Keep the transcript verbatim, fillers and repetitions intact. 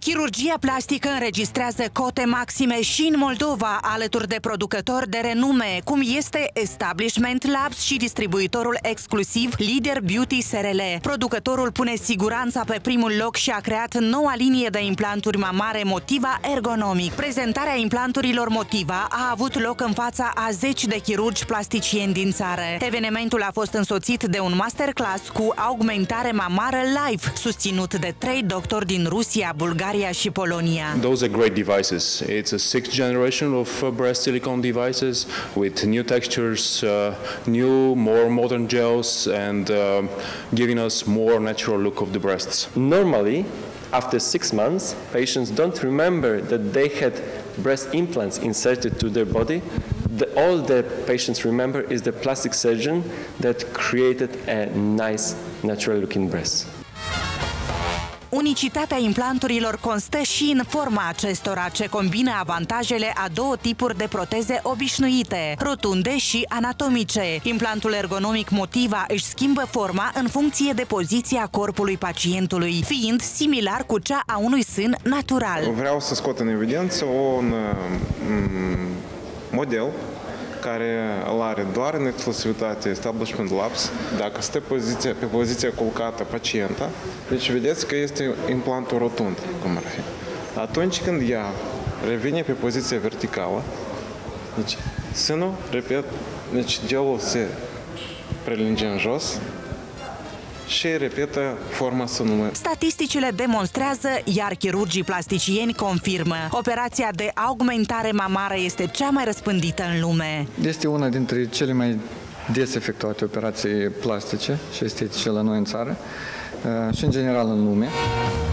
Chirurgia plastică înregistrează cote maxime și în Moldova, alături de producători de renume, cum este Establishment Labs și distribuitorul exclusiv Leader Beauty S R L. Producătorul pune siguranța pe primul loc și a creat noua linie de implanturi mamare Motiva Ergonomix. Prezentarea implanturilor Motiva a avut loc în fața a zeci de chirurgi plasticieni din țară. Evenimentul a fost însoțit de un masterclass cu augmentare mamară live, susținut de trei doctori din Rusia, Bulgaria și Polonia. Those are great devices. It's a sixth generation of breast silicone devices with new textures, uh, new, more modern gels, and uh, giving us more natural look of the breasts. Normally, after six months, patients don't remember that they had breast implants inserted to their body. The, all the patients remember is the plastic surgeon that created a nice, natural-looking breast. Unicitatea implanturilor constă și în forma acestora, ce combină avantajele a două tipuri de proteze obișnuite, rotunde și anatomice. Implantul ergonomic Motiva își schimbă forma în funcție de poziția corpului pacientului, fiind similar cu cea a unui sân natural. Vreau să scot în evidență un model care îl are doar în exclusivitate Establishment Labs, dacă stă poziția, pe poziția culcată pacienta, deci vedeți că este implantul rotund, cum ar fi. Atunci când ea revine pe poziția verticală, deci sânul, repet, deci gelul se prelinge în jos și repetă forma sânului. Statisticile demonstrează, iar chirurgii plasticieni confirmă. Operația de augmentare mamară este cea mai răspândită în lume. Este una dintre cele mai des efectuate operații plastice și estetice la noi în țară și în general în lume.